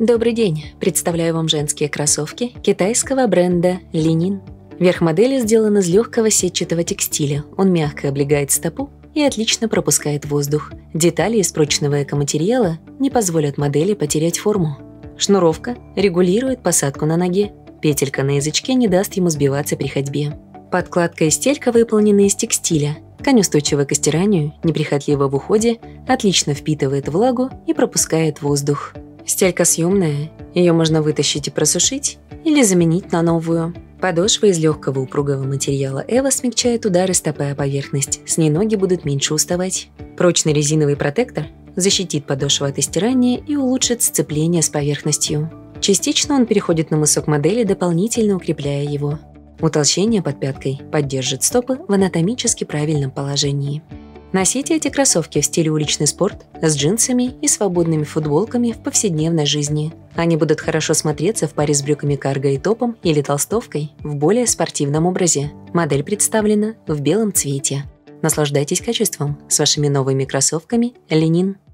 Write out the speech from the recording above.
Добрый день! Представляю вам женские кроссовки китайского бренда Li-Ning. Верх модели сделан из легкого сетчатого текстиля. Он мягко облегает стопу и отлично пропускает воздух. Детали из прочного экоматериала не позволят модели потерять форму. Шнуровка регулирует посадку на ноге. Петелька на язычке не даст ему сбиваться при ходьбе. Подкладка и стелька выполнены из текстиля. Ткань устойчива к стиранию, неприхотлива в уходе, отлично впитывает влагу и пропускает воздух. Стелька съемная, ее можно вытащить и просушить или заменить на новую. Подошва из легкого упругого материала Эва смягчает удары стопы о поверхность, с ней ноги будут меньше уставать. Прочный резиновый протектор защитит подошву от стирания и улучшит сцепление с поверхностью. Частично он переходит на мысок модели, дополнительно укрепляя его. Утолщение под пяткой поддержит стопы в анатомически правильном положении. Носите эти кроссовки в стиле уличный спорт с джинсами и свободными футболками в повседневной жизни. Они будут хорошо смотреться в паре с брюками карго и топом или толстовкой в более спортивном образе. Модель представлена в белом цвете. Наслаждайтесь качеством с вашими новыми кроссовками Li-Ning.